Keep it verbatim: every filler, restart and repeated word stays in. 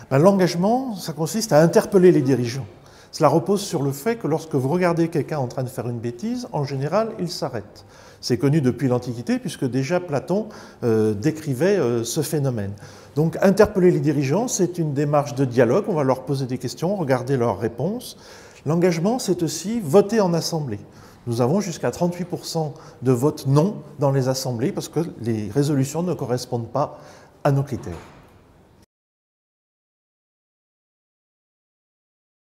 Ben, l'engagement, ça consiste à interpeller les dirigeants. Cela repose sur le fait que lorsque vous regardez quelqu'un en train de faire une bêtise, en général, il s'arrête. C'est connu depuis l'Antiquité, puisque déjà Platon euh, décrivait euh, ce phénomène. Donc interpeller les dirigeants, c'est une démarche de dialogue, on va leur poser des questions, regarder leurs réponses. L'engagement, c'est aussi voter en assemblée. Nous avons jusqu'à trente-huit pour cent de votes non dans les assemblées, parce que les résolutions ne correspondent pas à nos critères.